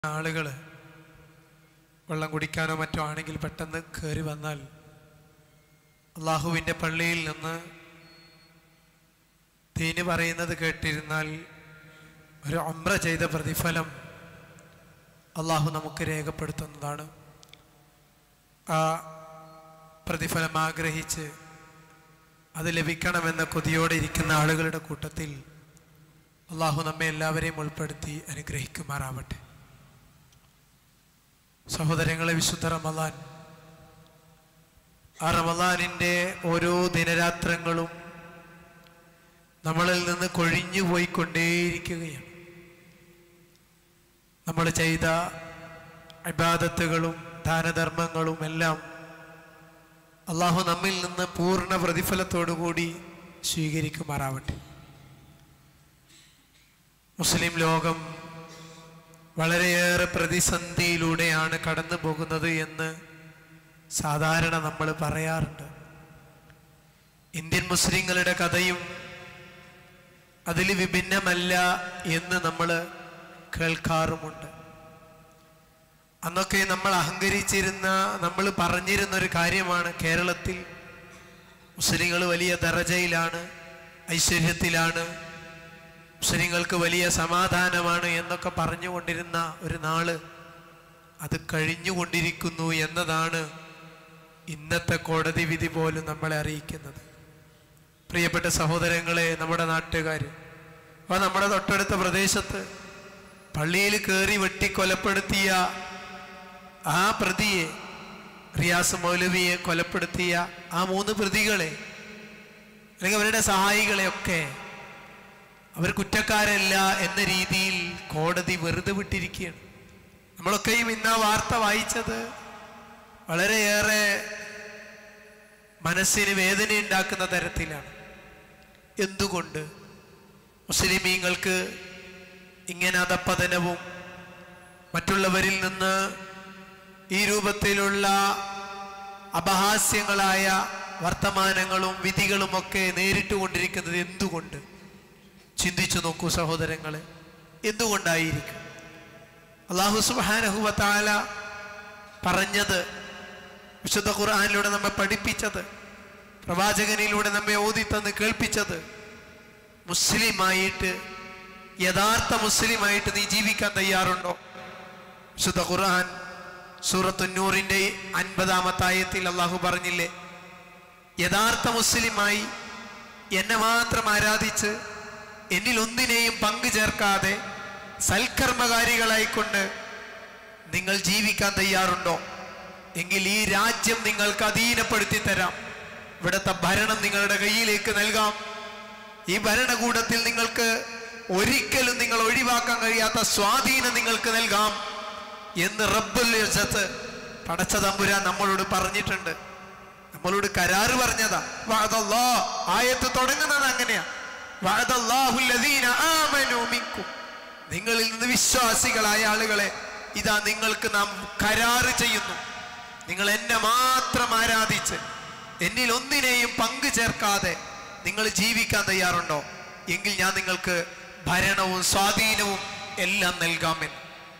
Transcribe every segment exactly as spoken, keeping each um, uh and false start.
ആളുകൾ വെള്ളം കുടിക്കാനോ മറ്റോ ആണെങ്കിൽ പെട്ടെന്ന് കയറി വന്നാൽ അള്ളാഹുവിൻ്റെ പള്ളിയിൽ നിന്ന് ദീന് പറയുന്നത് കേട്ടിരുന്നാൽ ഒരു ഉംറ ചെയ്ത പ്രതിഫലം അള്ളാഹു നമുക്ക് രേഖപ്പെടുത്തുന്നതാണ്. ആ പ്രതിഫലം ആഗ്രഹിച്ച് അത് ലഭിക്കണമെന്ന കൊതിയോടെ ഇരിക്കുന്ന ആളുകളുടെ കൂട്ടത്തിൽ അള്ളാഹു നമ്മെ എല്ലാവരെയും ഉൾപ്പെടുത്തി അനുഗ്രഹിക്കുമാറാവട്ടെ. സഹോദരങ്ങളെ, വിശുദ്ധ റമളാൻ, ആ റമളാനിൻ്റെ ഓരോ ദിനരാത്രങ്ങളും നമ്മളിൽ നിന്ന് കൊഴിഞ്ഞു പോയിക്കൊണ്ടേയിരിക്കുകയാണ്. നമ്മൾ ചെയ്ത ഇബാദത്തുകളും ദാനധർമ്മങ്ങളും എല്ലാം അള്ളാഹു നമ്മിൽ നിന്ന് പൂർണ്ണ പ്രതിഫലത്തോടുകൂടി സ്വീകരിക്കുമാറാവട്ടെ. മുസ്ലിം ലോകം വളരെയേറെ പ്രതിസന്ധിയിലൂടെയാണ് കടന്നു പോകുന്നത് എന്ന് സാധാരണ നമ്മൾ പറയാറുണ്ട്. ഇന്ത്യൻ മുസ്ലിങ്ങളുടെ കഥയും അതിൽ വിഭിന്നമല്ല എന്ന് നമ്മൾ കേൾക്കാറുമുണ്ട്. അന്നൊക്കെ നമ്മൾ അഹങ്കരിച്ചിരുന്ന, നമ്മൾ പറഞ്ഞിരുന്ന ഒരു കാര്യമാണ്, കേരളത്തിൽ മുസ്ലിങ്ങൾ വലിയ ദറജയിലാണ്, ഐശ്വര്യത്തിലാണ്, മുസ്ലിങ്ങൾക്ക് വലിയ സമാധാനമാണ് എന്നൊക്കെ പറഞ്ഞുകൊണ്ടിരുന്ന ഒരു നാള് അത് കഴിഞ്ഞുകൊണ്ടിരിക്കുന്നു എന്നതാണ് ഇന്നത്തെ കോടതി വിധി പോലും നമ്മളെ അറിയിക്കുന്നത്. പ്രിയപ്പെട്ട സഹോദരങ്ങളെ, നമ്മുടെ നാട്ടുകാർ, അപ്പോൾ നമ്മുടെ തൊട്ടടുത്ത പ്രദേശത്ത് പള്ളിയിൽ കയറി വെട്ടിക്കൊലപ്പെടുത്തിയ ആ പ്രതിയെ, റിയാസ് മൗലവിയെ കൊലപ്പെടുത്തിയ ആ മൂന്ന് പ്രതികളെ അല്ലെങ്കിൽ അവരുടെ സഹായികളെയൊക്കെ അവർ കുറ്റക്കാരല്ല എന്ന രീതിയിൽ കോടതി വെറുതെ വിട്ടിരിക്കുകയാണ്. നമ്മളൊക്കെയും ഇന്ന് ആ വാർത്ത വായിച്ചത് വളരെയേറെ മനസ്സിന് വേദന ഉണ്ടാക്കുന്ന തരത്തിലാണ്. എന്തുകൊണ്ട് മുസ്ലിമീങ്ങൾക്ക് ഇങ്ങനെ അധപ്പതനവും മറ്റുള്ളവരിൽ നിന്ന് ഈ രൂപത്തിലുള്ള അപഹാസ്യങ്ങളായ വർത്തമാനങ്ങളും വിധികളുമൊക്കെ നേരിട്ടുകൊണ്ടിരിക്കുന്നത് എന്തുകൊണ്ട്? ചിന്തിച്ചു നോക്കൂ സഹോദരങ്ങളെ, എന്തുകൊണ്ടായിരിക്കും? അല്ലാഹു സുബ്ഹാനഹു വ തആല പറഞ്ഞത്, വിശുദ്ധ ഖുർആനിലൂടെ നമ്മെ പഠിപ്പിച്ചത്, പ്രവാചകനിലൂടെ നമ്മെ ഓതിത്തന്ന് കേൾപ്പിച്ചത്, മുസ്ലിമായിട്ട്, യഥാർത്ഥ മുസ്ലിമായിട്ട് നീ ജീവിക്കാൻ തയ്യാറുണ്ടോ? വിശുദ്ധ ഖുർആൻ സൂറത്തു നൂറിന്റെ അൻപതാമത്തെ ആയത്തിൽ അള്ളാഹു പറഞ്ഞില്ലേ, യഥാർത്ഥ മുസ്ലിമായി എന്നെ മാത്രം ആരാധിച്ച് എന്നിൽ ഒന്നിനെയും പങ്കു ചേർക്കാതെ സൽക്കർമ്മകാരികളായിക്കൊണ്ട് നിങ്ങൾ ജീവിക്കാൻ തയ്യാറുണ്ടോ? എങ്കിൽ ഈ രാജ്യം നിങ്ങൾക്ക് അധീനപ്പെടുത്തി തരാം, ഇവിടുത്തെ ഭരണം നിങ്ങളുടെ കയ്യിലേക്ക് നൽകാം, ഈ ഭരണകൂടത്തിൽ നിങ്ങൾക്ക് ഒരിക്കലും നിങ്ങൾ ഒഴിവാക്കാൻ കഴിയാത്ത സ്വാധീനം നിങ്ങൾക്ക് നൽകാം എന്ന് റബ്ബുൽ ഇസ്സത്ത് പടച്ച തമ്പുരാൻ നമ്മളോട് പറഞ്ഞിട്ടുണ്ട്. നമ്മളോട് കരാറ് പറഞ്ഞതാ. വഅദല്ലാഹ് ആയത്ത് തുടങ്ങുന്നത് അങ്ങനെയാ, വഅദല്ലാഹു അല്ലദീന ആമനൂ മിൻകും, നിങ്ങളിൽ നിന്ന് വിശ്വാസികളായ ആളുകളെ ഇതാ നിങ്ങൾക്ക് നാം കരാറ് ചെയ്യുന്നു, നിങ്ങൾ എന്നെ മാത്രം ആരാധിച്ച് എന്നിൽ ഒന്നിനെയും പങ്കു ചേർക്കാതെ നിങ്ങൾ ജീവിക്കാൻ തയ്യാറുണ്ടോ? എങ്കിൽ ഞാൻ നിങ്ങൾക്ക് ഭരണവും സ്വാധീനവും എല്ലാം നൽകാമെന്ന്.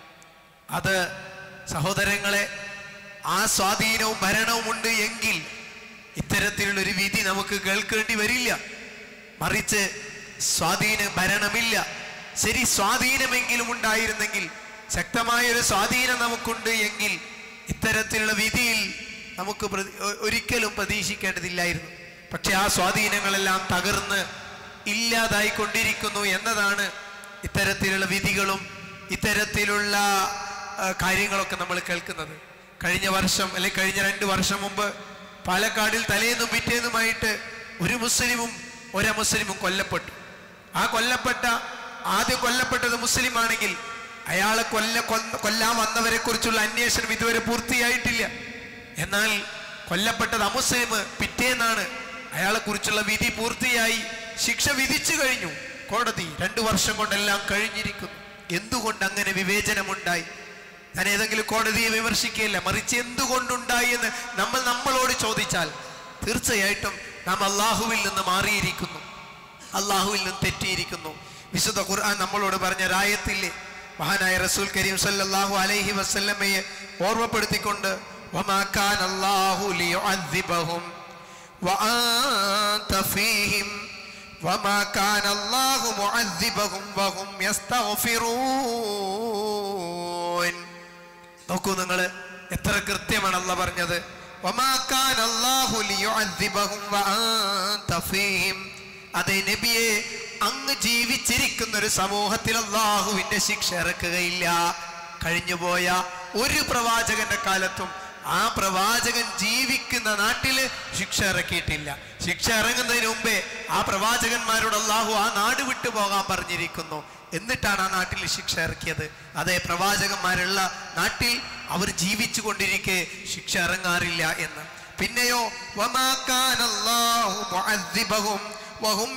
അത് സഹോദരങ്ങളെ, ആ സ്വാധീനവും ഭരണവും ഉണ്ട് എങ്കിൽ ഇത്തരത്തിലുള്ളൊരു വിധി നമുക്ക് കേൾക്കേണ്ടി വരില്ല. മറിച്ച് സ്വാധീന ഭരണമില്ല, ശരി, സ്വാധീനമെങ്കിലും ഉണ്ടായിരുന്നെങ്കിൽ, ശക്തമായൊരു സ്വാധീനം നമുക്കുണ്ട് എങ്കിൽ ഇത്തരത്തിലുള്ള വിധിയിൽ നമുക്ക് ഒരിക്കലും പ്രതീക്ഷിക്കേണ്ടതില്ലായിരുന്നു. പക്ഷെ ആ സ്വാധീനങ്ങളെല്ലാം തകർന്ന് ഇല്ലാതായിക്കൊണ്ടിരിക്കുന്നു എന്നതാണ് ഇത്തരത്തിലുള്ള വിധികളും ഇത്തരത്തിലുള്ള കാര്യങ്ങളൊക്കെ നമ്മൾ കേൾക്കുന്നത്. കഴിഞ്ഞ വർഷം അല്ലെങ്കിൽ കഴിഞ്ഞ രണ്ട് വർഷം മുമ്പ് പാലക്കാടിൽ തലേന്നും പിറ്റേന്നുമായിട്ട് ഒരു മുസ്ലിമും ഒരു മുസ്ലിമും കൊല്ലപ്പെട്ടു. ആ കൊല്ലപ്പെട്ട ആദ്യം കൊല്ലപ്പെട്ടത് മുസ്ലിം ആണെങ്കിൽ അയാളെ കൊല്ല കൊല്ലാൻ വന്നവരെ കുറിച്ചുള്ള അന്വേഷണം ഇതുവരെ പൂർത്തിയായിട്ടില്ല. എന്നാൽ കൊല്ലപ്പെട്ടത് അമുസ്ലിം, പിറ്റേന്നാണ് അയാളെ കുറിച്ചുള്ള വിധി പൂർത്തിയായി, ശിക്ഷ വിധിച്ചു കഴിഞ്ഞു കോടതി. രണ്ടു വർഷം കൊണ്ടെല്ലാം കഴിഞ്ഞിരിക്കുന്നു. എന്തുകൊണ്ട് അങ്ങനെ വിവേചനമുണ്ടായി? ഞാൻ ഏതെങ്കിലും കോടതിയെ വിമർശിക്കുകയില്ല, മറിച്ച് എന്തുകൊണ്ടുണ്ടായി എന്ന് നമ്മൾ നമ്മളോട് ചോദിച്ചാൽ തീർച്ചയായിട്ടും നാം അള്ളാഹുവിൽ നിന്ന് മാറിയിരിക്കുന്നു, അള്ളാഹുവിൽ നിന്ന് തെറ്റിയിരിക്കുന്നു. വിശുദ്ധ ഖുർആൻ നമ്മളോട് പറഞ്ഞ രായത്തില്ലേ, മഹാനായ റസൂൽ കരീം സല്ലല്ലാഹു അലൈഹി വസല്ലമയെ ഓർമ്മപ്പെടുത്തിക്കൊണ്ട് വമാ കാന അല്ലാഹു ലിയുഅദ്ദിബഹും വഅൻത ഫീഹിം വമാ കാന അല്ലാഹു മുഅദ്ദിബഹും വഹും യസ്തഗ്ഫിറൂൻ. നോക്കൂ നിങ്ങൾ, എത്ര കൃത്യമാണ് അല്ലാഹ് പറഞ്ഞത്. വമാ കാന അല്ലാഹു ലിയുഅദ്ദിബഹും വഅൻത ഫീഹിം. അതേ നബിയെ, അങ്ങ് ജീവിച്ചിരിക്കുന്ന ഒരു സമൂഹത്തിൽ അല്ലാഹുവിന്റെ ശിക്ഷ ഇറക്കുകയില്ല. കഴിഞ്ഞുപോയ ഒരു പ്രവാചകന്റെ കാലത്തും ആ പ്രവാചകൻ ജീവിക്കുന്ന നാട്ടില് ശിക്ഷ ഇറക്കിയിട്ടില്ല. ശിക്ഷ ഇറങ്ങുന്നതിന് മുമ്പേ ആ പ്രവാചകന്മാരോട് അല്ലാഹു ആ നാട് വിട്ടു പോകാൻ പറഞ്ഞിരിക്കുന്നു. എന്നിട്ടാണ് ആ നാട്ടിൽ ശിക്ഷ ഇറക്കിയത്. അതേ, പ്രവാചകന്മാരുള്ള നാട്ടിൽ അവർ ജീവിച്ചു കൊണ്ടിരിക്കെ ശിക്ഷ ഇറങ്ങാറില്ല എന്ന്. പിന്നെയോ വമാ കാന അല്ലാഹു മുഅദ്ദിബഹും വഹും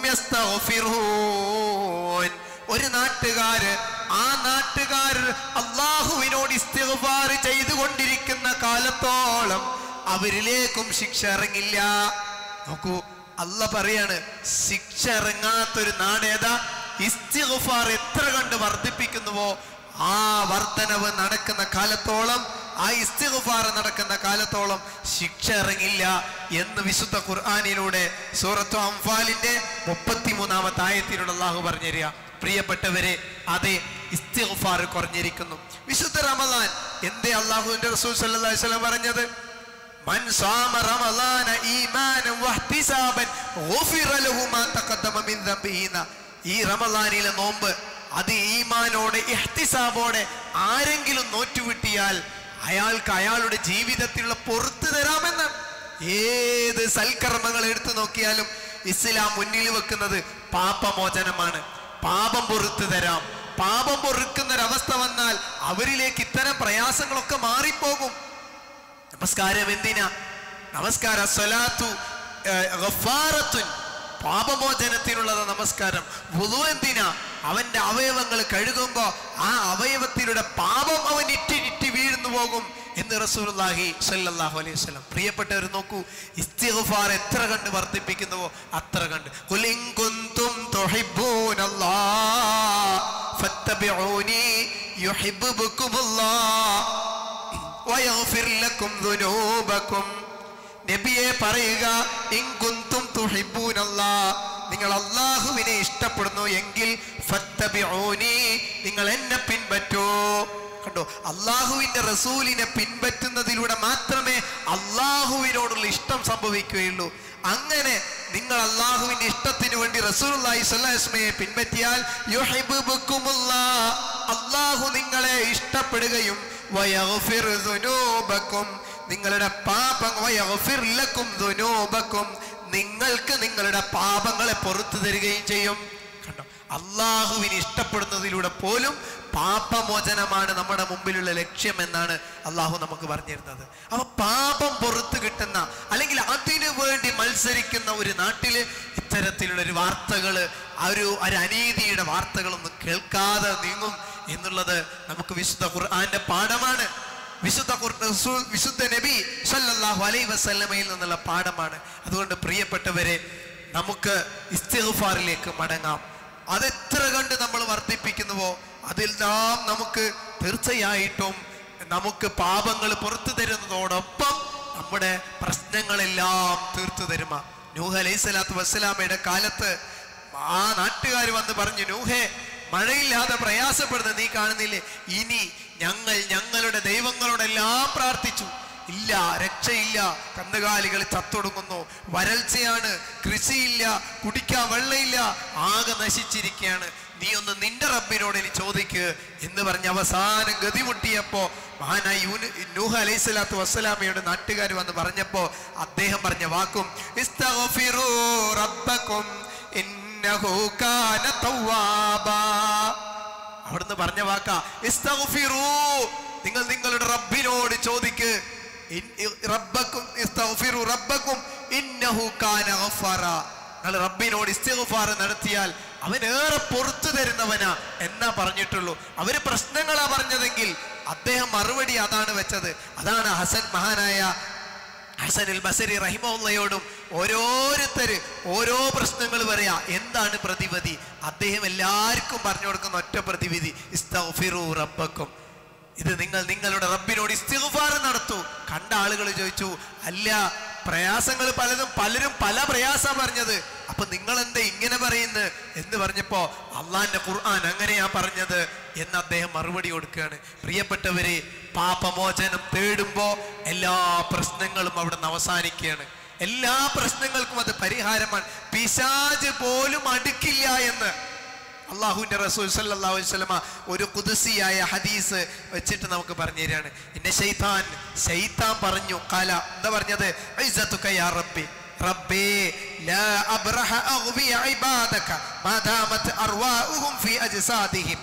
യസ്തഗ്ഫിറൂൻ. ഒരു നാട്ടുകാര് ആ നാട്ടുകാർ അല്ലാഹുവിനോട് ഇസ്തിഗ്ഫാർ ചെയ്തുകൊണ്ടിരിക്കുന്ന കാലത്തോളം അവരിലേക്കും ശിക്ഷ ഇറങ്ങില്ല. നോക്കൂ, അല്ലാഹ് പറയാണ്, ശിക്ഷ ഇറങ്ങാത്തൊരു നാട് ഏതാ? ഇസ്തിഗ്ഫാർ എത്ര കണ്ട് വർദ്ധിപ്പിക്കുന്നുവോ ആ വർധനവ് നടക്കുന്ന കാലത്തോളം, ആ ഇസ്തിഗ്ഫാർ നടക്കുന്ന കാലത്തോളം ശിക്ഷ ഇറങ്ങില്ല എന്ന് വിശുദ്ധ ഖുർആനിലൂടെ സൂറത്തു അംഫാലിന്റെ മുപ്പത്തിമൂന്നാമത്തെ ആയത്തിലൂടെ അല്ലാഹു പറഞ്ഞു തരിക. പ്രിയപ്പെട്ടവരെ, അതെ, ഇസ്തിഗ്ഫാർ കുറഞ്ഞിരിക്കുന്നു. വിശുദ്ധ റമളാൻ എന്തേ അല്ലാഹുവിന്റെ റസൂൽ സല്ലല്ലാഹു അലൈഹി വസല്ലം പറഞ്ഞത്? മൻ സാമ റമളാന ഈമാനൻ വഹ്തിസാബൻ ഗുഫിറ ലഹു മാ തഖദ്ദമ മിൻ ദംബിഹി. ഈ റമളാനിലെ നോമ്പ് അത് ഈമാനോടെ ഇഹ്തിസാബോടെ ആരെങ്കിലും നോറ്റുവിട്ടിയാൽ അയാൾക്ക് അയാളുടെ ജീവിതത്തിലുള്ള പൊറുത്തു തരാമെന്ന്. ഏത് സൽക്കർമ്മങ്ങൾ എടുത്തു നോക്കിയാലും ഇസ്ലാം മുന്നിൽ വെക്കുന്നത് പാപമോചനമാണ്. പാപം പൊറുത്തു തരാം. പാപം പൊറുക്കുന്നൊരവസ്ഥ വന്നാൽ അവരിലേക്ക് ഇത്തരം പ്രയാസങ്ങളൊക്കെ മാറിപ്പോകും. നമസ്കാരം എന്തിനാ? നമസ്കാര സ്വലാത്തു ഗഫാറത്തുൻ, പാപമോചനത്തിനുള്ളത് നമസ്കാരം. വുളു എന്തിനാ? അവന്റെ അവയവങ്ങൾ കഴുകുമ്പോ ആ അവയവത്തിലൂടെ പാപം അവൻ ഇറ്റി ഇറ്റി വീഴ്ന്നു പോകും എന്ന് റസൂലുള്ളാഹി സ്വല്ലല്ലാഹു അലൈഹി വസല്ലം. പ്രിയപ്പെട്ടവർ നോക്കൂ, ഇസ്തിഗ്ഫാർ എത്ര കണ്ട് വർദ്ധിപ്പിക്കുന്നുവോ അത്ര കണ്ട്. ഖുൽ ഇൻ കുൻതും തുഹിബ്ബൂനല്ലാഹ് ഫത്തബിഊനി യുഹിബ്ബുകുമുല്ലാഹ് വയഗ്ഫിർ ലക്കും ദുനൂബക്കും. നബിയെ പറയുക, ഇൻ കുൻതും തുഹിബ്ബൂനല്ലാഹ്, നിങ്ങൾ അല്ലാഹുവിനെ ഇഷ്ടപ്പെടുന്നു എങ്കിൽ ഫത്തബിഊനി, നിങ്ങൾ എന്നെ പിൻപറ്റൂ. കണ്ടോ, അല്ലാഹുവിന്റെ റസൂലിനെ പിൻപറ്റുന്നതിലൂടെ മാത്രമേ അല്ലാഹുവിനോടുള്ള ഇഷ്ടം സംഭവിക്കുകയുള്ളൂ. അങ്ങനെ നിങ്ങൾ അല്ലാഹുവിന്റെ ഇഷ്ടത്തിന് വേണ്ടി റസൂലുള്ളാഹി സ്വല്ലല്ലാഹു അലൈഹി വസല്ലമയെ പിൻപറ്റിയാൽ യുഹിബ്ബുകുമുല്ലാഹ്, അല്ലാഹു നിങ്ങളെ ഇഷ്ടപ്പെടുകയും വയഗ്ഫിർ ദുനൂബക്കും, നിങ്ങളുടെ പാപം വയഗ്ഫിർ ലക്കും ദുനൂബക്കും, നിങ്ങൾക്ക് നിങ്ങളുടെ പാപങ്ങളെ പുറത്തു തരികയും ചെയ്യും. കണ്ടോ, അല്ലാഹുവിനെ ഇഷ്ടപ്പെടുന്നതിലൂടെ പോലും പാപമോചനമാണ് നമ്മുടെ മുമ്പിലുള്ള ലക്ഷ്യം എന്നാണ് അല്ലാഹു നമുക്ക് പറഞ്ഞിരുന്നത്. അപ്പൊ പാപം പുറത്തു കിട്ടുന്ന അല്ലെങ്കിൽ അതിനു വേണ്ടി മത്സരിക്കുന്ന ഒരു നാട്ടില് ഇത്തരത്തിലുള്ള ഒരു വാർത്തകള്, ആ ഒരു ഒരു അനീതിയുടെ വാർത്തകളൊന്നും കേൾക്കാതെ നീങ്ങും എന്നുള്ളത് നമുക്ക് വിശുദ്ധ ഖുർആന്റെ പാഠമാണ്. വിശുദ്ധ വിശുദ്ധ നബി സല്ലല്ലാഹു അലൈഹി വസല്ലമയിൽ നിന്നുള്ള പാഠമാണ്. അതുകൊണ്ട് പ്രിയപ്പെട്ടവരെ, നമുക്ക് ഇസ്തിഗ്ഫാറിലേക്ക് മടങ്ങാം. അതെത്ര കണ്ട് നമ്മൾ വർദ്ധിപ്പിക്കുന്നുവോ അതിൽ നാം നമുക്ക് തീർച്ചയായിട്ടും നമുക്ക് പാപങ്ങൾ പുറത്തു തരുന്നതോടൊപ്പം നമ്മുടെ പ്രശ്നങ്ങളെല്ലാം തീർത്തു തരുമ. നൂഹ് അലൈഹി സ്വലാത്തു വസ്സലാമയുടെ കാലത്ത് ആ നാട്ടുകാർ വന്ന് പറഞ്ഞു, നൂഹേ, മഴയില്ലാതെ പ്രയാസപ്പെടുന്ന നീ കാണുന്നില്ലേ? ഇനി ഞങ്ങൾ ഞങ്ങളുടെ ദൈവങ്ങളോടെല്ലാം പ്രാർത്ഥിച്ചു, ഇല്ല, രക്ഷയില്ല, കന്നുകാലികൾ ചത്തൊടുങ്ങുന്നു, വരൾച്ചയാണ്, കൃഷിയില്ല, കുടിക്കാൻ വെള്ളമില്ല, ആകെ നശിച്ചിരിക്കുകയാണ്, നീ ഒന്ന് നിന്റെ റബ്ബിനോട് ഇനി ചോദിക്കുക എന്ന് പറഞ്ഞ് അവസാനം ഗതിമുട്ടിയപ്പോ മഹാനായ നൂഹ് അലൈഹി സ്വലാത്തു വസ്സലാമയുടെ നാട്ടുകാർ വന്ന് പറഞ്ഞപ്പോ അദ്ദേഹം പറഞ്ഞ വാക്കും ഇസ്തഗ്ഫിറൂ റബ്ബക്കും ഇന്നഹു കാന തവ്വാബാ. അവിടുന്ന് പറഞ്ഞ വാക്കാ ഇസ്തഗ്ഫിറൂ, നിങ്ങൾ നിങ്ങളുടെ റബ്ബിനോട് ചോദിക്ക്, റബ്ബക്കും ഇസ്തഗ്ഫിറൂ റബ്ബക്കും ഇന്നഹു കാന ഗഫാറാ. നിങ്ങൾ റബ്ബിനോട് ഇസ്തിഗ്ഫാർ നടത്തിയാൽ അവൻ ഏറെ പുറത്തു തരുന്നവനാ എന്നാ പറഞ്ഞിട്ടുള്ളൂ. അവര് പ്രശ്നങ്ങളാ പറഞ്ഞതെങ്കിൽ അദ്ദേഹം മറുപടി അതാണ് വെച്ചത്. അതാണ് ഹസൻ മഹാനായ ഹസനുൽ ബസരി റഹിമഹുള്ളയോടും ഓരോരുത്തര് ഓരോ പ്രശ്നങ്ങൾ പറയാ. എന്താണ് പ്രതിവിധി? അദ്ദേഹം എല്ലാവർക്കും പറഞ്ഞു കൊടുക്കുന്ന ഒറ്റ പ്രതിവിധി, ഇസ്തഗ്ഫിറൂ റബ്ബക്കും. ഇത് നിങ്ങൾ നിങ്ങളുടെ റബ്ബിനോട് ഇസ്തിഗ്ഫാർ നടത്തൂ. കണ്ട ആളുകൾ ചോദിച്ചു, അല്ല പ്രയാസങ്ങൾ പലതും പലരും പല പ്രയാസ പറഞ്ഞത്, അപ്പൊ നിങ്ങൾ എന്താ ഇങ്ങനെ പറയുന്നത് എന്ന് പറഞ്ഞപ്പോ അള്ളാന്റെ ഖുർആൻ അങ്ങനെയാ പറഞ്ഞത് എന്ന് അദ്ദേഹം മറുപടി കൊടുക്കുകയാണ്. പ്രിയപ്പെട്ടവരെ, പാപമോചനം തേടുമ്പോ എല്ലാ പ്രശ്നങ്ങളും അവിടെ നിന്ന് അവസാനിക്കുകയാണ്. എല്ലാ പ്രശ്നങ്ങൾക്കും അത് പരിഹാരമാണ്. പിശാച് പോലും അടുക്കില്ല എന്ന് അള്ളാഹുവിന്റെ റസൂൽ സല്ലല്ലാഹു അലൈഹി വസല്ലമ ഒരു ഖുദ്സിയായ ഹദീസ് വെച്ചിട്ട് നമുക്ക് പറഞ്ഞു തരികയാണ്. ഇന്ന ശൈത്താൻ ശൈത്താൻ പറഞ്ഞു, ഖാല എന്താ പറഞ്ഞത്? ഇസ്സതുക യാ റബ്ബി റബ്ബേ ലാ അബ്റഹ അഗ്വി ഇബാദക മാ ദാമത് അർവാഉഹും ഫീ അജ്സാദിഹിം.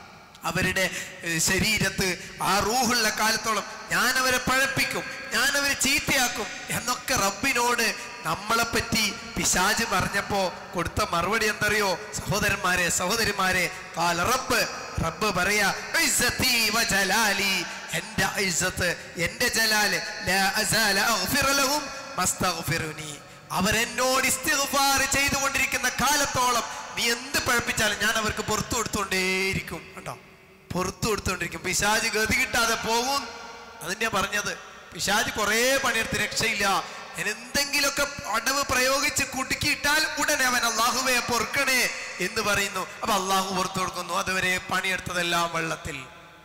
അവരുടെ ശരീരത്ത് ആ റൂഹുള്ള കാലത്തോളം ഞാൻ അവരെ പഴപ്പിക്കും, ഞാൻ അവരെ ചീത്തയാക്കും എന്നൊക്കെ റബ്ബിനോട് നമ്മളെ പറ്റി പിശാച് പറഞ്ഞപ്പോ കൊടുത്ത മറുപടി എന്തറിയോ സഹോദരന്മാരെ സഹോദരിമാരെ? ഖാല റബ്ബ് റബ്ബ് പറയാ, ഇസ്സതി വജലാലി, എന്റെ ഇസ്സത്ത് എന്റെ ജലാല്, ലാ അസാല അഗ്ഫിറു ലഹും മസ്തഗ്ഫിറുനി, അവരെന്നോട് ഇസ്തിഗ്ഫാർ ചെയ്തുകൊണ്ടിരിക്കുന്ന കാലത്തോളം നീ എന്ത് പഴപ്പിച്ചാലും ഞാൻ അവർക്ക് പുറത്തു കൊടുത്തുകൊണ്ടേയിരിക്കും. കണ്ടോ, പുറത്തു കൊടുത്തുകൊണ്ടിരിക്കും. പിശാച് ഗതി കിട്ടാതെ പോകും. അതിന്റെ പറഞ്ഞത്, പിശാച് കുറെ പണിയെടുത്ത് രക്ഷയില്ല. എന്തെങ്കിലുമൊക്കെ അടവ് പ്രയോഗിച്ച് കുടുക്കിയിട്ടാൽ ഉടനെ അവൻ അള്ളാഹുവെ പൊറുക്കണേ എന്ന് പറയുന്നു. അപ്പൊ അള്ളാഹു പുറത്തു കൊടുക്കുന്നു. അതുവരെ പണിയെടുത്തതെല്ലാം വെള്ളത്തിൽ.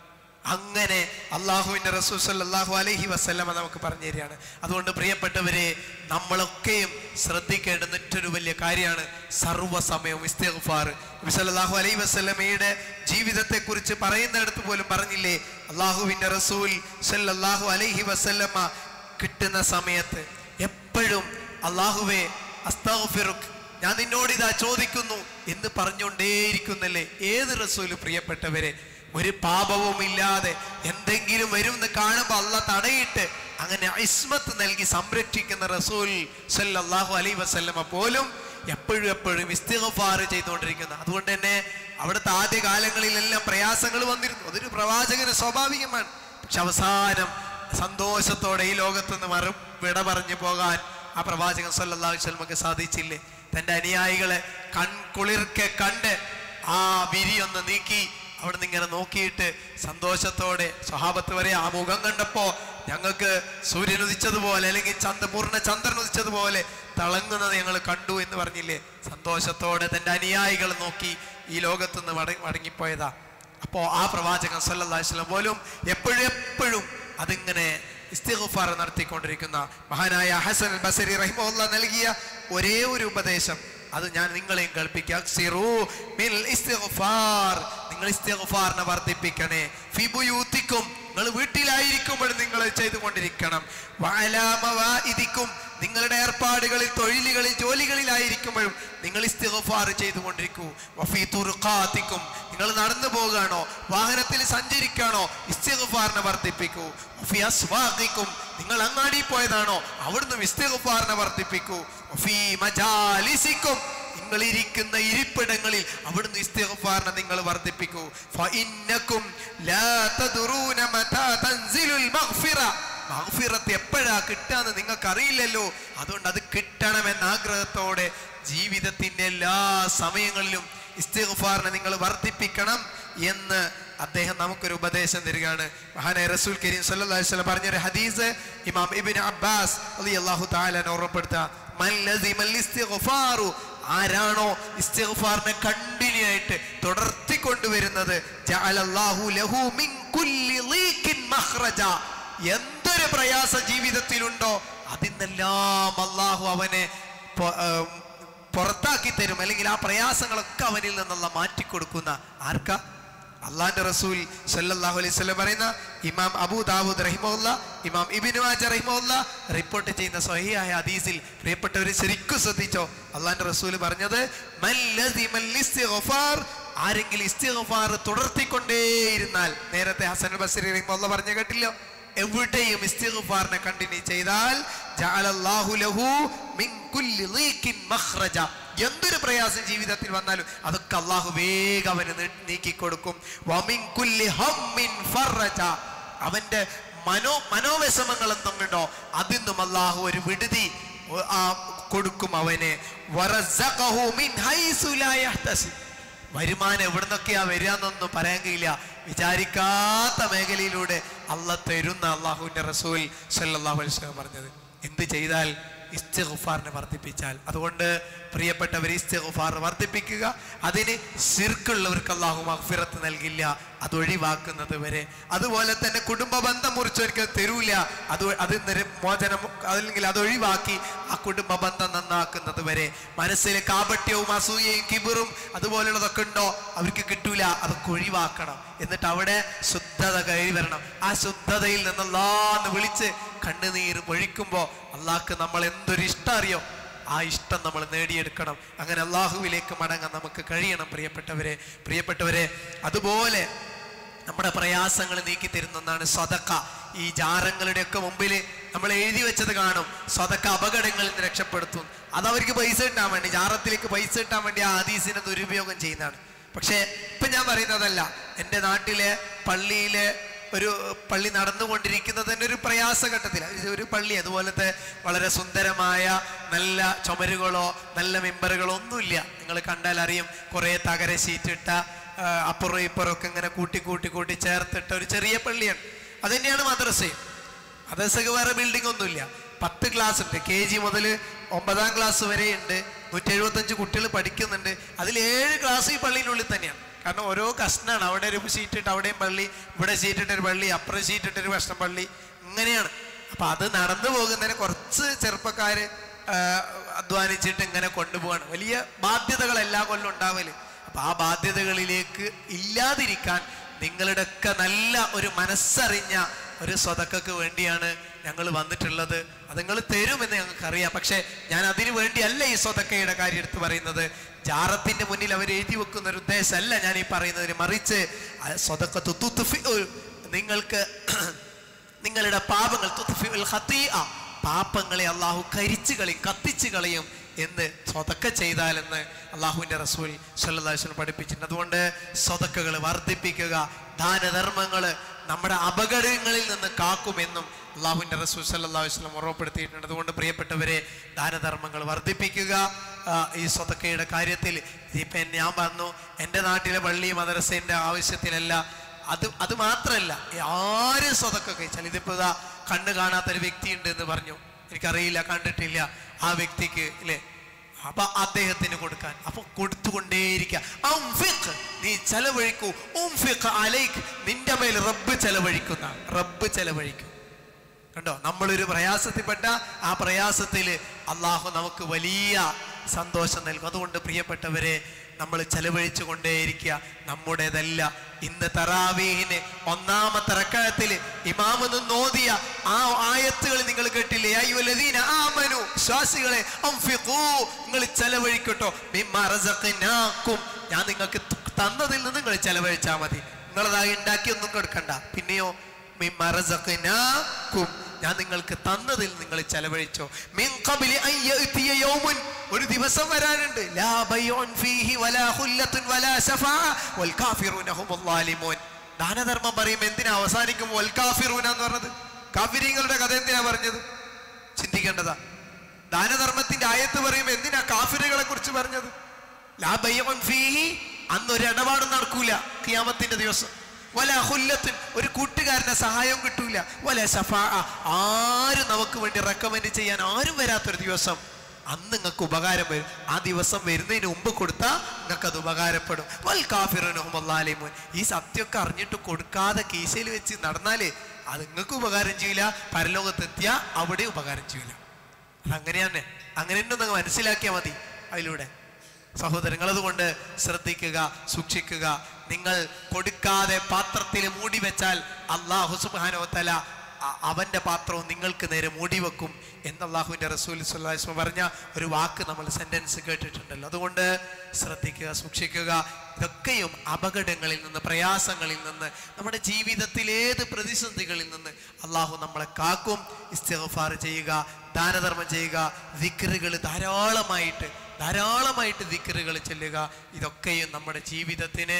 അങ്ങനെ അള്ളാഹുവിന്റെ റസൂൽ സല്ലല്ലാഹു അലൈഹി വസല്ലമ നമുക്ക് പറഞ്ഞു തരികയാണ്. അതുകൊണ്ട് പ്രിയപ്പെട്ടവരെ, നമ്മളൊക്കെയും ശ്രദ്ധിക്കേണ്ട മറ്റൊരു വലിയ കാര്യമാണ് സർവ്വസമയവും ഇസ്തിഗ്ഫാർ. നബി സല്ലല്ലാഹു അലൈഹി വസല്ലമയുടെ ജീവിതത്തെ കുറിച്ച് പറയുന്നിടത്ത് പോലും പറഞ്ഞില്ലേ, അള്ളാഹുവിന്റെ റസൂൽ സല്ലല്ലാഹു അലൈഹി വസല്ലമ കിട്ടുന്ന സമയത്ത് എപ്പോഴും അള്ളാഹുവേ അസ്തഗ്ഫിറുക്, ഞാൻ നിന്നോട് ഇതാ ചോദിക്കുന്നു എന്ന് പറഞ്ഞുകൊണ്ടേയിരിക്കുന്നല്ലേ ഏത് റസൂല്? പ്രിയപ്പെട്ടവരെ, ഒരു പാപവും ഇല്ലാതെ എന്തെങ്കിലും വരും എന്ന് കാണുമ്പോൾ അള്ളാഹ് തടയിട്ട് അങ്ങനെ ഇസ്മത്ത് നൽകി സംരക്ഷിക്കുന്ന റസൂൽ സല്ലല്ലാഹു അലൈഹി വസല്ലമ പോലും എപ്പോഴും എപ്പോഴും ഇസ്തിഗ്ഫാർ ചെയ്തുകൊണ്ടിരിക്കുന്ന. അതുകൊണ്ട് തന്നെ അവിടുത്തെ ആദ്യ കാലങ്ങളിലെല്ലാം പ്രയാസങ്ങൾ വന്നിരുന്നു. അതൊരു പ്രവാചകന് സ്വാഭാവികമാണ്. പക്ഷെ അവസാനം സന്തോഷത്തോടെ ഈ ലോകത്ത് നിന്ന് മറു വിട പറഞ്ഞു പോകാൻ ആ പ്രവാചകൻ സല്ലല്ലാഹു അലൈഹി വസല്ലമക്ക് സാധിച്ചില്ലേ? തന്റെ അനുയായികളെ കൺകുളിർക്കെ കണ്ട് ആ വിരിയൊന്ന് നീക്കി അവിടെ നിന്ന് ഇങ്ങനെ നോക്കിയിട്ട് സന്തോഷത്തോടെ സ്വഹാബത്ത് വരെ ആ മുഖം കണ്ടപ്പോ ഞങ്ങൾക്ക് സൂര്യൻ ഉദിച്ചതുപോലെ അല്ലെങ്കിൽ ചന്ദ്ര പൂർണ്ണ ചന്ദ്രൻ ഉദിച്ചതുപോലെ തിളങ്ങുന്നത് ഞങ്ങൾ കണ്ടു എന്ന് പറഞ്ഞില്ലേ? സന്തോഷത്തോടെ തന്റെ അനുയായികൾ നോക്കി ഈ ലോകത്ത് നിന്ന് മട മടങ്ങിപ്പോയതാ. അപ്പോ ആ പ്രവാചകൻ സല്ലല്ലാഹു അലൈഹി വസല്ലം പോലും എപ്പോഴും എപ്പോഴും അതിങ്ങനെ ഇസ്തിഗ്ഫാർ നടത്തിക്കൊണ്ടിരിക്കുന്ന മഹാനായ ഹസൻ ബസരി റഹിമഹുല്ലാഹ് നൽകിയ ഒരേ ഒരു ഉപദേശം, അത് ഞാൻ നിങ്ങളെയും കേൾപ്പിക്കാം. നിങ്ങൾ ഇസ്തിഗ്ഫാറിനെ വർദ്ധിപ്പിക്കണേ. ഫി ബുയൂത്തിക്കും, നിങ്ങൾ വീട്ടിലായിരിക്കുമ്പോൾ നിങ്ങൾ ചെയ്തുകൊണ്ടിരിക്കണം. വഅലാ മവാഇദിക്കും, നിങ്ങളുടെ ഏർപ്പാടുകളിൽ തൊഴിലുകളിൽ ജോലികളിലായിരിക്കുമ്പോഴും നിങ്ങൾ ഇസ്തിഗ്ഫാർ ചെയ്തുകൊണ്ടിരിക്കൂ. വഫീ തുർഖാത്തിക്കും, നിങ്ങൾ നടന്നു പോവുകയാണോ വാഹനത്തിൽ സഞ്ചരിക്കുകയാണോ ഇസ്തിഗ്ഫാറിനെ വർദ്ധിപ്പിക്കൂ. വഫീ അസ്വാഖിക്കും, നിങ്ങൾ അങ്ങാടി പോയതാണോ അവിടുന്ന് ഇസ്തിഗ്ഫാറിനെ വർദ്ധിപ്പിക്കൂ. വഫീ മജാലിസിക്കും, നിങ്ങൾ ഇരിക്കുന്ന ഇരിപ്പിടങ്ങളിൽ അവിടുന്ന് ഇസ്തിഗ്ഫാറിനെ നിങ്ങൾ വർദ്ധിപ്പിക്കൂ. ഫഇന്നകും ലാ തദ്റൂന മതാ തൻസിലുൽ മഗ്ഫിറ, മഗ്ഫിറത്ത് എപ്പോഴാ കിട്ടാന്ന് നിങ്ങൾക്ക് അറിയില്ലല്ലോ. അതുകൊണ്ട് അത് കിട്ടണമെന്ന ആഗ്രഹത്തോടെ ജീവിതത്തിന്റെ എല്ലാ സമയങ്ങളിലും ഇസ്തിഗ്ഫാറിനെ നിങ്ങൾ വർദ്ധിപ്പിക്കണം എന്ന് അദ്ദേഹം നമുക്കൊരു ഉപദേശം തരികയാണ്. മഹാനായ റസൂൽ കരീം സല്ലല്ലാഹു അലൈഹി വസല്ലം പറഞ്ഞൊരു ഹദീസ് ഇമാം ഇബ്നു അബ്ബാസ് റളിയല്ലാഹു തആല ഓർമ്മപ്പെടുത്തുക, മൻ ലസിമൽ ഇസ്തിഗ്ഫാറു, ആരാണോ ഇസ്തിഗ്ഫാറിനെ കണ്ടിന്യൂ ആയിട്ട് തുടർത്തി കൊണ്ടുവരുന്നത്, ജഅലല്ലാഹു ലഹു മിൻ കുല്ലി ലീഖിൻ മഖ്റജ, എന്തൊരു പ്രയാസ ജീവിതത്തിലുണ്ടോ അതിനെല്ലാം അള്ളാഹു അവനെ പുറത്താക്കി തരും, അല്ലെങ്കിൽ ആ പ്രയാസങ്ങളൊക്കെ അവനിൽ നിന്നുള്ള മാറ്റിക്കൊടുക്കുന്ന ആർക്കാ? അള്ളാന്റെ റസൂൽ സല്ലല്ലാഹു അലൈഹി വസല്ലം പറയുന്ന ഇമാം അബൂ ദാവൂദ് റഹിമഹുല്ലാഹ്, ഇമാം ഇബ്നു മാജ റഹിമഹുല്ലാഹ് റിപ്പോർട്ട് ചെയ്യുന്ന സ്വഹീഹായ ഹദീസിൽ പ്രിയപ്പെട്ടവർ ശരിക്കും ശ്രദ്ധിച്ചോ, അള്ളാന്റെ റസൂൽ പറഞ്ഞത് മൻ ലസിമൽ ഇസ്തിഗ്ഫാർ, ആരെങ്കിലും ഇസ്തിഗ്ഫാർ തുടർത്തിക്കൊണ്ടേയിരുന്നാൽ, നേരത്തെ ഹസൻ ബസ്രി റഹിമഹുല്ലാഹ് പറഞ്ഞു കേട്ടില്ലോ, എവിടെയും ഇസ്തിഗ്ഫാറിനെ കണ്ടിന്യൂ ചെയ്താൽ ജഅലല്ലാഹു ലഹു മിൻ കുല്ലി ലീഖിൻ മഖ്റജ, എന്തൊരു പ്രയാസം ജീവിതത്തിൽ വന്നാലും അതൊക്കെ അള്ളാഹു വേഗം അവന് നീക്കിക്കൊടുക്കും. വമിൻ കുല്ലി ഹമ്മിൻ ഫറജ, അവന്റെ മനോ മനോവിഷമങ്ങൾ എന്തുണ്ടോ അതിൽ നിന്നും അള്ളാഹു ഒരു വിടുതി കൊടുക്കും അവന്. വരുമാനം എവിടുന്നൊക്കെയാ വരികയെന്നൊന്നും പറയാൻ കഴിയില്ല. വിചാരിക്കാത്ത മേഖലയിലൂടെ അള്ളാഹ് തരുന്ന അള്ളാഹുവിന്റെ റസൂൽ സല്ലല്ലാഹു അലൈഹി വസല്ലം പറഞ്ഞത്. എന്ത് ചെയ്താൽ? ഇസ്തിഗ്ഫാറിനെ വർദ്ധിപ്പിച്ചാൽ. അതുകൊണ്ട് പ്രിയപ്പെട്ടവർ, ഇസ്തിഗ്ഫാർ വർദ്ധിപ്പിക്കുക. അതിന് ശിർക്കുള്ളവർക്ക് അള്ളാഹു മഗ്ഫിറത്ത് നൽകില്ല, അത് ഒഴിവാക്കുന്നത് വരെ. അതുപോലെ തന്നെ കുടുംബ ബന്ധം മുറിച്ചവർക്ക് തരൂല, അത് അത് മോചനം അല്ലെങ്കിൽ അത് ഒഴിവാക്കി ആ കുടുംബ ബന്ധം നന്നാക്കുന്നത് വരെ. മനസ്സിൽ കാപട്യവും അസൂയയും കിബിറും അതുപോലുള്ളതൊക്കെ ഉണ്ടോ, അവർക്ക് കിട്ടൂല, അതൊക്കെ ഒഴിവാക്കണം. എന്നിട്ട് അവിടെ ശുദ്ധത കയറി വരണം. ആ ശുദ്ധതയിൽ നിന്ന് അല്ലാഹ് വിളിച്ച് കണ്ണുനീർ പൊഴിക്കുമ്പോ അള്ളാഹ്ക്ക് നമ്മൾ എന്തൊരു ഇഷ്ടം അറിയോ, ആ ഇഷ്ടം നമ്മൾ നേടിയെടുക്കണം. അങ്ങനെ അള്ളാഹുവിലേക്ക് മടങ്ങാൻ നമുക്ക് കഴിയണം. പ്രിയപ്പെട്ടവരെ പ്രിയപ്പെട്ടവരെ അതുപോലെ നമ്മുടെ പ്രയാസങ്ങൾ നീക്കി തരുന്ന ഒന്നാണ് സ്വതക്ക. ഈ ജാറങ്ങളുടെ ഒക്കെ മുമ്പിൽ നമ്മൾ എഴുതി വെച്ചത് കാണും, സ്വതക്ക അപകടങ്ങളിൽ നിന്ന് രക്ഷപ്പെടുത്തും. അത് അവർക്ക് പൈസ കിട്ടാൻ വേണ്ടി, ജാറത്തിലേക്ക് പൈസ കിട്ടാൻ വേണ്ടി ആ ഹദീസിനെ ദുരുപയോഗം ചെയ്യുന്നതാണ്. പക്ഷെ ഇപ്പൊ ഞാൻ പറയുന്നതല്ല. എൻ്റെ നാട്ടിലെ പള്ളിയിലെ ഒരു പള്ളി നടന്നുകൊണ്ടിരിക്കുന്നത് തന്നെ ഒരു പ്രയാസഘട്ടത്തിൽ. ഒരു പള്ളി അതുപോലത്തെ വളരെ സുന്ദരമായ നല്ല ചുമരുകളോ നല്ല മെമ്പറുകളോ ഒന്നുമില്ല. നിങ്ങൾ കണ്ടാൽ അറിയും, കുറേ തകര ഷീറ്റിട്ട അപ്പുറം ഇപ്പുറം ഒക്കെ ഇങ്ങനെ കൂട്ടി കൂട്ടി കൂട്ടി ചേർത്തിട്ട ഒരു ചെറിയ പള്ളിയാണ്. അത് തന്നെയാണ് മദ്രസയും. മദ്രസക്ക് വേറെ ബിൽഡിംഗ് ഒന്നുമില്ല. പത്ത് ക്ലാസ് ഉണ്ട്, കെ ജി മുതൽ ഒമ്പതാം ക്ലാസ് വരെ ഉണ്ട്. നൂറ്റി എഴുപത്തഞ്ച് കുട്ടികൾ പഠിക്കുന്നുണ്ട്. അതിൽ ഏഴ് ക്ലാസ് ഈ പള്ളിയിനുള്ളിൽ തന്നെയാണ്. കാരണം ഓരോ കഷ്ണാണ്. അവിടെ ഒരു ഷീറ്റിട്ട് അവിടെയും പള്ളി, ഇവിടെ ഷീറ്റിട്ടൊരു പള്ളി, അപ്പുറം ഷീറ്റിട്ടൊരു കഷ്ണം പള്ളി, ഇങ്ങനെയാണ്. അപ്പൊ അത് നടന്നു പോകുന്നതിന് കുറച്ച് ചെറുപ്പക്കാര് അധ്വാനിച്ചിട്ട് ഇങ്ങനെ കൊണ്ടുപോവാണ്. വലിയ ബാധ്യതകൾ എല്ലാ കൊല്ലം ഉണ്ടാവല്. അപ്പൊ ആ ബാധ്യതകളിലേക്ക് ഇല്ലാതിരിക്കാൻ നിങ്ങളുടെ ഒക്കെ നല്ല ഒരു മനസ്സറിഞ്ഞ ഒരു സ്വതക്കക്ക് വേണ്ടിയാണ് ഞങ്ങൾ വന്നിട്ടുള്ളത്. അത് നിങ്ങൾ തരുമെന്ന് ഞങ്ങൾക്കറിയാം. പക്ഷെ ഞാൻ അതിനു വേണ്ടിയല്ല ഈ സ്വതക്കയുടെ കാര്യം എടുത്ത് പറയുന്നത്. ജാറത്തിന്റെ മുന്നിൽ അവർ എഴുതി വെക്കുന്ന ഒരു ഉദ്ദേശമല്ല ഞാൻ ഈ പറയുന്നതിന്. മറിച്ച് സ്വതക്കത്തു തുത്ഫിഉ, നിങ്ങൾക്ക് നിങ്ങളുടെ പാപങ്ങൾ, തുത്ഫിഉൽ ഖതീഅ, പാപങ്ങളെ അള്ളാഹു കരിച്ചു കളയും, കത്തിച്ചു കളയും എന്ന് സ്വതക്ക ചെയ്താലെന്ന് അള്ളാഹുവിന്റെ റസൂൽ സല്ലല്ലാഹു അലൈഹി വസല്ലം പഠിപ്പിച്ചിട്ടുണ്ട്. അതുകൊണ്ട് സ്വതക്കകൾ വർദ്ധിപ്പിക്കുക. ദാനധർമ്മങ്ങൾ നമ്മുടെ അപകടങ്ങളിൽ നിന്ന് കാക്കുമെന്നും അള്ളാഹുവിന്റെ റസൂൽ സല്ലല്ലാഹു അലൈഹി വസല്ലം ഓർമ്മപ്പെടുത്തിയിട്ടുണ്ട്. അതുകൊണ്ട് പ്രിയപ്പെട്ടവരെ, ദാനധർമ്മങ്ങൾ വർദ്ധിപ്പിക്കുക. ഈ സ്വതക്കയുടെ കാര്യത്തിൽ ഇപ്പം ഞാൻ പറഞ്ഞു, എൻ്റെ നാട്ടിലെ പള്ളി മദ്രസേൻ്റെ ആവശ്യത്തിലല്ല, അത് അത് മാത്രമല്ല ആരും സ്വതക്ക കഴിച്ചാൽ. ഇതിപ്പോൾ ഇതാ കണ്ണ് കാണാത്തൊരു വ്യക്തി ഉണ്ട് എന്ന് പറഞ്ഞു, എനിക്കറിയില്ല, കണ്ടിട്ടില്ല. ആ വ്യക്തിക്ക് ഇല്ലേ, അപ്പൊ അദ്ദേഹത്തിന് കൊടുക്കാൻ, അപ്പൊ കൊടുത്തുകൊണ്ടേയിരിക്കുക. നീ ചെലവഴിക്കൂ, നിന്റെ മേൽ റബ്ബ് ചെലവഴിക്കുന്ന, റബ്ബ് ചെലവഴിക്കും. കണ്ടോ, നമ്മളൊരു പ്രയാസത്തിൽപ്പെട്ട ആ പ്രയാസത്തിൽ അള്ളാഹു നമുക്ക് വലിയ സന്തോഷം നൽകും. അതുകൊണ്ട് പ്രിയപ്പെട്ടവരെ, നമ്മൾ ചെലവഴിച്ചു കൊണ്ടേയിരിക്കുക. നമ്മുടേതല്ല. ഇന്ന് തറാവീഹിന് ഒന്നാമത്തെ റക്അത്തിൽ ഇമാമ് നോദിയ ആ ആയത്തുകൾ നിങ്ങൾ കേട്ടില്ലേ? അയ്യുല്ലദീന ആമനു, വിശ്വാസികളെ, അൻഫിഖൂ, നിങ്ങൾ ചെലവഴിക്കട്ടോ, മിമ്മാ റസഖ്നാകും, ഞാൻ നിങ്ങൾക്ക് തന്നതിൽ നിന്ന് നിങ്ങൾ ചെലവഴിച്ചാൽ മതി. നിങ്ങളതായി ഉണ്ടാക്കി ഒന്നും കൊടുക്കണ്ട. പിന്നെയോ മിമ്മാ റസഖ്നാകും, ഞാൻ നിങ്ങൾക്ക് തന്നതിൽ നിങ്ങൾ ചെലവഴിച്ചോ. മിൻ ഖബ്ലി അൻ യഅതിയ യൗമുൻ, ഒരു ദിവസം വരാനുണ്ട്, ലാ ബൈഉൻ ഫീഹി വലാ ഖുല്ലത്തുൻ വലാ ശഫാഅ വൽ കാഫിറൂന ഹുമുൽ ളാലിമൂൻ. ദാനധർമ്മം പറയുമ്പോൾ എന്തിനാ അവസാനിക്കും വൽ കാഫിറൂന എന്ന് പറഞ്ഞത്? കാഫിരീങ്ങളുടെ കഥ എന്തിനാ പറഞ്ഞത്? ചിന്തിക്കേണ്ടതാ. ദാനധർമ്മത്തിന്റെ ആയത്ത് പറയുമ്പോൾ എന്തിനാ കാഫിറുകളെ കുറിച്ച് പറഞ്ഞത്? ലാ ബൈഉൻ ഫീഹി, അന്നൊരു ഇടപാടും നടക്കൂല ഖിയാമത്തിന്റെ ദിവസം. വലാ ഖുല്ലത്തുൻ, ഒരു കൂട്ടുകാരന്റെ സഹായം കിട്ടൂല. വലാ ശഫാഅ, ആരും നമുക്ക് വേണ്ടി റെക്കമെൻഡ് ചെയ്യാൻ ആരും വരാത്തൊരു ദിവസം. അന്ന് നിങ്ങൾക്ക് ഉപകാരം വരും. ആ ദിവസം വരുന്നതിന് മുമ്പ് കൊടുത്താൽ നിങ്ങൾക്ക് അത് ഉപകാരപ്പെടും. വൽ കാഫിറൂന ഹുമുൽ ളാലിമൂൻ. ഈ സത്യമൊക്കെ അറിഞ്ഞിട്ട് കൊടുക്കാതെ കീശയിൽ വെച്ച് നടന്നാല് അത് നിങ്ങൾക്ക് ഉപകാരം ചെയ്യില്ല, പരലോകത്തെത്തിയ അവിടെ ഉപകാരം ചെയ്യില്ല. അതങ്ങനെയാണ്. അങ്ങനെ തന്നെ മനസ്സിലാക്കിയാൽ മതി അതിലൂടെ. സഹോദരങ്ങൾ, അതുകൊണ്ട് ശ്രദ്ധിക്കുക, സൂക്ഷിക്കുക. നിങ്ങൾ കൊടുക്കാതെ പാത്രത്തിൽ മൂടി വെച്ചാൽ അല്ലാഹു സുബ്ഹാനഹു വ തആല അവന്റെ പാത്രവും നിങ്ങൾക്ക് നേരെ മൂടി വെക്കും എന്ന് അല്ലാഹുവിന്റെ റസൂൽ സ്വല്ലല്ലാഹു അലൈഹി വസല്ലം പറഞ്ഞ ഒരു വാക്ക് നമ്മൾ സെന്റൻസ് കേട്ടിട്ടുണ്ടല്ലോ. അതുകൊണ്ട് ശ്രദ്ധിക്കുക, സൂക്ഷിക്കുക. ഇതൊക്കെയും അപകടങ്ങളിൽ നിന്ന്, പ്രയാസങ്ങളിൽ നിന്ന്, നമ്മുടെ ജീവിതത്തിൽ ഏത് പ്രതിസന്ധികളിൽ നിന്ന് അല്ലാഹു നമ്മളെ കാക്കും. ഇസ്തിഗ്ഫാർ ചെയ്യുക, ദാനധർമ്മം ചെയ്യുക, ദിക്റുകൾ ധാരാളമായിട്ട് ധാരാളമായിട്ട് ദിക്റുകൾ ചൊല്ലുക. ഇതൊക്കെയും നമ്മുടെ ജീവിതത്തിന്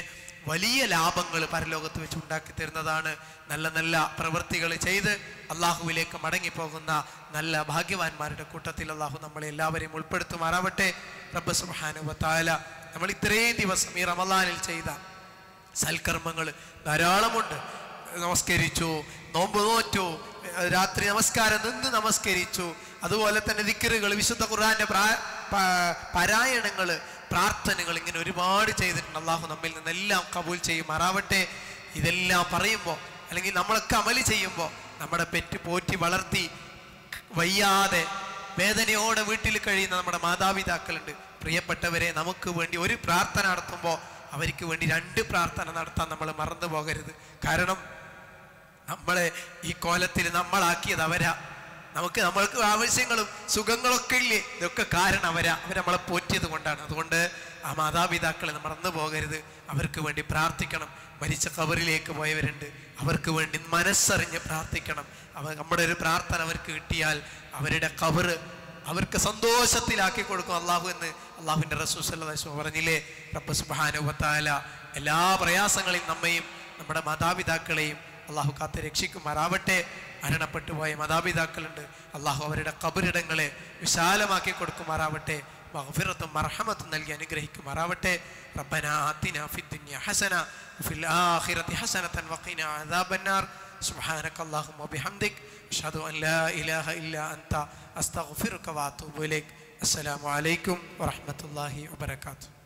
വലിയ ലാഭങ്ങൾ പരലോകത്ത് വെച്ച് ഉണ്ടാക്കി തരുന്നതാണ്. നല്ല നല്ല പ്രവൃത്തികൾ ചെയ്ത് അള്ളാഹുവിലേക്ക് മടങ്ങിപ്പോകുന്ന നല്ല ഭാഗ്യവാന്മാരുടെ കൂട്ടത്തിൽ അള്ളാഹു നമ്മളെ എല്ലാവരെയും ഉൾപ്പെടുത്തുമാറാവട്ടെ. റബ്ബ് സുബ്ഹാനഹു വ തആല നമ്മൾ ഇത്രയും ദിവസം ഈ റമളാനിൽ ചെയ്ത സൽക്കർമ്മങ്ങൾ ധാരാളമുണ്ട്. നമസ്കരിച്ചു, നോമ്പ് നോറ്റു, രാത്രി നമസ്കാരം നിന്ന് നമസ്കരിച്ചു, അതുപോലെ തന്നെ ദിക്റുകൾ, വിശുദ്ധ ഖുർആന്റെ പാരായണങ്ങൾ, പ്രാർത്ഥനകൾ, ഇങ്ങനെ ഒരുപാട് ചെയ്തിട്ടുണ്ട്. അള്ളാഹു നമ്മിൽ നിന്നെല്ലാം കബൂൽ ചെയ്യുമാറാവട്ടെ. ഇതെല്ലാം പറയുമ്പോൾ അല്ലെങ്കിൽ നമ്മളൊക്കെ അമല് ചെയ്യുമ്പോൾ നമ്മുടെ പെറ്റ് പോറ്റി വളർത്തി വയ്യാതെ വേദനയോടെ വീട്ടിൽ കഴിയുന്ന നമ്മുടെ മാതാപിതാക്കളുണ്ട്. പ്രിയപ്പെട്ടവരെ, നമുക്ക് വേണ്ടി ഒരു പ്രാർത്ഥന നടത്തുമ്പോൾ അവർക്ക് വേണ്ടി രണ്ട് പ്രാർത്ഥന നടത്താൻ നമ്മൾ മറന്നു പോകരുത്. കാരണം നമ്മളെ ഈ കോലത്തിൽ നമ്മളാക്കിയത് അവരാ. നമുക്ക് നമ്മൾക്ക് ആവശ്യങ്ങളും സുഖങ്ങളൊക്കെ ഇല്ലേ, ഇതൊക്കെ കാരണം അവരാ. അവർ നമ്മളെ പോറ്റിയത് കൊണ്ടാണ്. അതുകൊണ്ട് ആ മാതാപിതാക്കളെ മറന്നു പോകരുത്. അവർക്ക് വേണ്ടി പ്രാർത്ഥിക്കണം. മരിച്ച ഖബറിലേക്ക് പോയവരുണ്ട്, അവർക്ക് വേണ്ടി മനസ്സറിഞ്ഞ് പ്രാർത്ഥിക്കണം. അവ നമ്മുടെ ഒരു പ്രാർത്ഥന അവർക്ക് കിട്ടിയാൽ അവരുടെ ഖബറ് അവർക്ക് സന്തോഷത്തിലാക്കി കൊടുക്കും അള്ളാഹു എന്ന് അള്ളാഹുവിൻ്റെ റസൂൽ സല്ലല്ലാഹു അലൈഹി വസല്ലം പറഞ്ഞില്ലേ. റബ്ബ് സുബ്ഹാനഹു വ തആല എല്ലാ പ്രയാസങ്ങളെയും നമ്മയും നമ്മുടെ മാതാപിതാക്കളെയും അള്ളാഹു കാത്ത് രക്ഷിക്കുമാറാവട്ടെ. മരണപ്പെട്ടു പോയ മാതാപിതാക്കളുണ്ട്, അള്ളാഹു അവരുടെ ഖബറിടങ്ങളെ വിശാലമാക്കി കൊടുക്കുമാറാവട്ടെ. മഗ്ഫിറത്തും മർഹമത്തും നൽകി അനുഗ്രഹിക്കുമാറാവട്ടെ. റബ്ബനാ ആതിനാ ഫിദ്ദുനിയ ഹസന വഫിൽ ആഖിറതി ഹസനതൻ വഖിനാ അദാബന്നാർ. സുബ്ഹാനക അല്ലാഹുമ്മ വബിഹംദിക് അഷ്ഹദു അൻ ലാ ഇലാഹ ഇല്ലാ അൻത അസ്തഗ്ഫിറുക വഅതൂബു ഇലൈക്. അസ്സലാമു അലൈക്കും വറഹ്മത്തുള്ളാഹി വബറകാതുഹു.